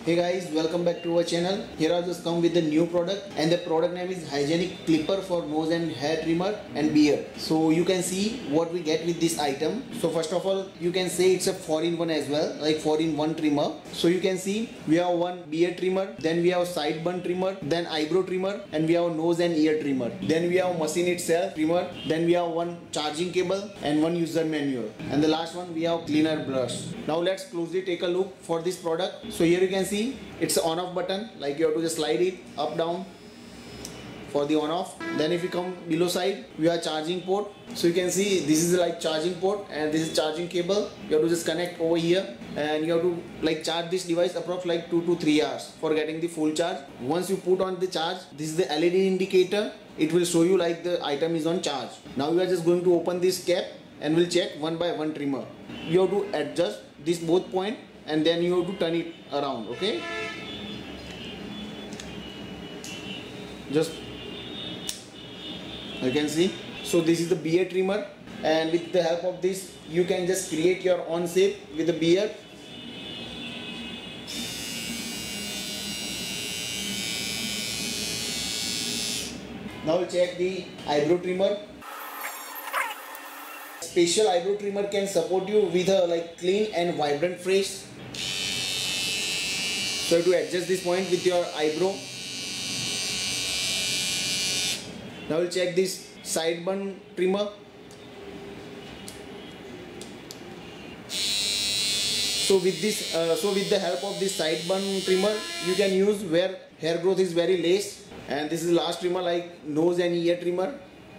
Hey guys, welcome back to our channel. Here I just come with the new product, and the product name is hygienic clipper for nose and hair trimmer and beard. So you can see what we get with this item. So first of all, you can say it's a 4-in-1 as well, like 4-in-1 trimmer. So you can see we have one beard trimmer, then we have sideburn trimmer, then eyebrow trimmer, and we have nose and ear trimmer. Then we have machine itself trimmer, then we have one charging cable and one user manual, and the last one we have cleaner brush. Now let's closely take a look for this product. So here you can see it's an on off button, like you have to just slide it up down for the on off. Then if you come below side, we have charging port. So you can see this is like charging port and this is charging cable. You have to just connect over here and you have to like charge this device approx like 2 to 3 hours for getting the full charge. Once you put on the charge, this is the LED indicator. It will show you like the item is on charge. Now we are just going to open this cap and we'll check one by one trimmer. You have to adjust this both point and then you have to turn it around. Okay, just you can see. So this is the beard trimmer, and with the help of this you can just create your own shape with the beard. Now we'll check the eyebrow trimmer. Special eyebrow trimmer can support you with a like clean and vibrant face. So you have to adjust this point with your eyebrow. Now we'll check this sideburn trimmer. So with the help of this sideburn trimmer, you can use where hair growth is very less. And this is the last trimmer, like nose and ear trimmer.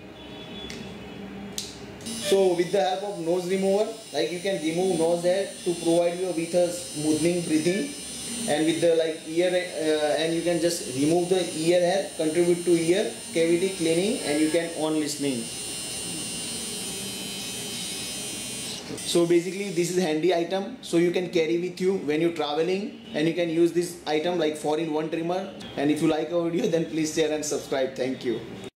So with the help of nose remover, like you can remove nose hair to provide you with a smoothing breathing, and with the like ear and you can just remove the ear hair, contribute to ear cavity cleaning, and you can on listening. So basically this is a handy item, so you can carry with you when you're traveling, and you can use this item like 4-in-1 trimmer. And if you like our video, then please share and subscribe. Thank you.